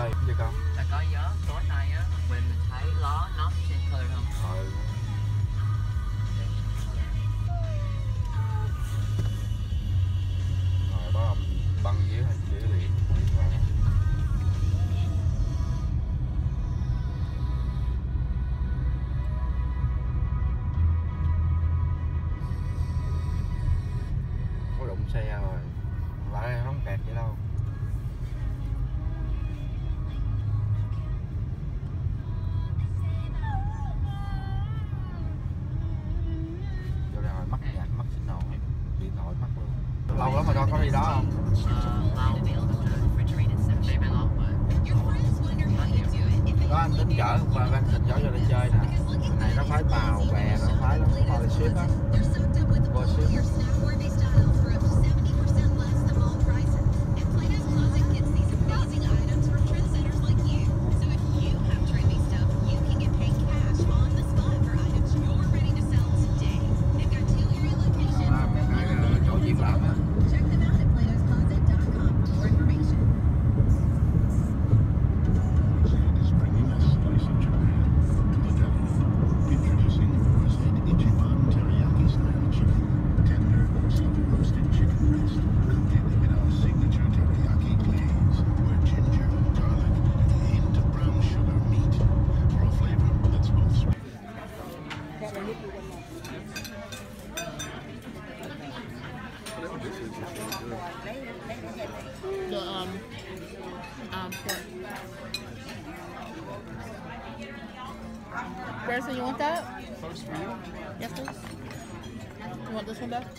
ơi, gì con? Là có gió tối nay á, mình thấy ló nó trên khơi không? Rồi đó ông băng dưới biển. Có đụng xe rồi, lại không kẹt vậy đâu. Vô đây rồi mắc nhạc, mắc xin lỗi, điện thoại mắc luôn. Lâu lắm mà con có đi đó không? Đó anh tính chở qua anh thịt gió vô đây chơi nè. Này nó phải tàu bè, nó phải lắm, nó là ship á. Qua ship. Grayson, you want that? First for you? Yes, please. You want this one back?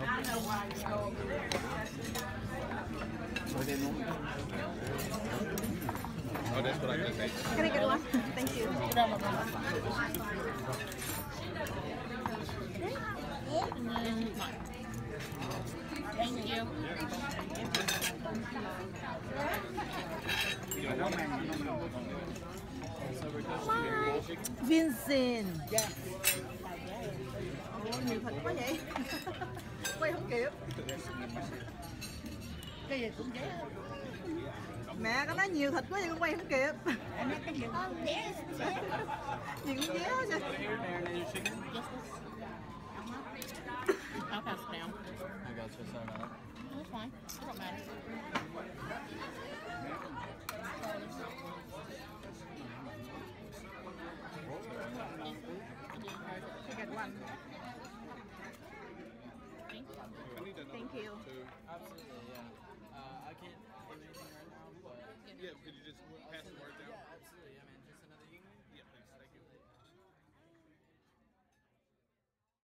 Oh, that's what I just ate. Can I get one? Thank you. Thank you. Vincent. Yeah. Ồ, nhiều thịt quá vậy. Quay không kịp. Cái gì cũng vậy. Mẹ có nói nhiều thịt quá vậy con quay không kịp. Gì cũng dễ hết vậy. I'll pass it down. I got you, sorry about that. That's fine. It don't matter. Get one. Thank you. Thank you. Absolutely.